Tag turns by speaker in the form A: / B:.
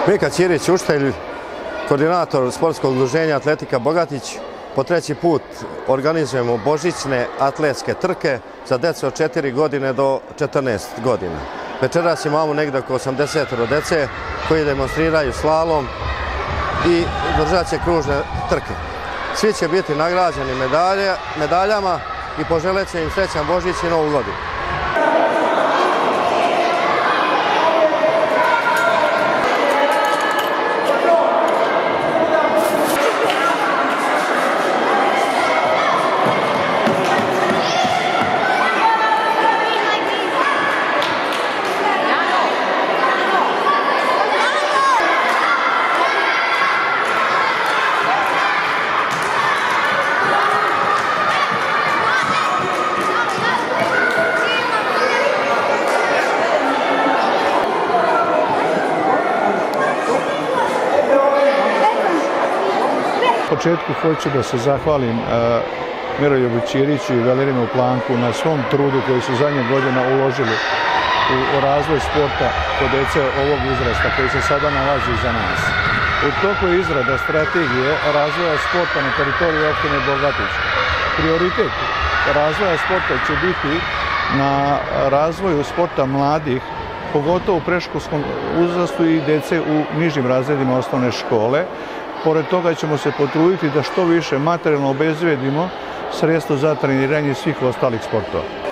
A: Mika Ćirić, učitelj, koordinator sportskog udruženja Atletika Bogatić. Po treći put organizujemo božićne atletske trke za djecu od 4 godine do 14 godina. Večeras imamo negdje oko 80 djece koji demonstriraju slalom i držat će kružne trke. Svi će biti nagrađeni medaljama i poželit će im srećan Božić i Novu godinu.
B: U početku hoću da se zahvalim Miroljubu Ćiriću i Velerinu Planku na svom trudu koji su zadnjih godina uložili u razvoj sporta kod djece ovog uzrasta koji se sada nalazi iza nas. U toku je izrada strategije razvoja sporta na teritoriji opštine Bogatić. Prioritet razvoja sporta će biti na razvoju sporta mladih, pogotovo u predškolskom uzrastu i djece u nižim razredima osnovne škole. Pored toga ćemo se potruditi da što više materijalno obezbedimo sredstvo za treniranje svih ostalih sportova.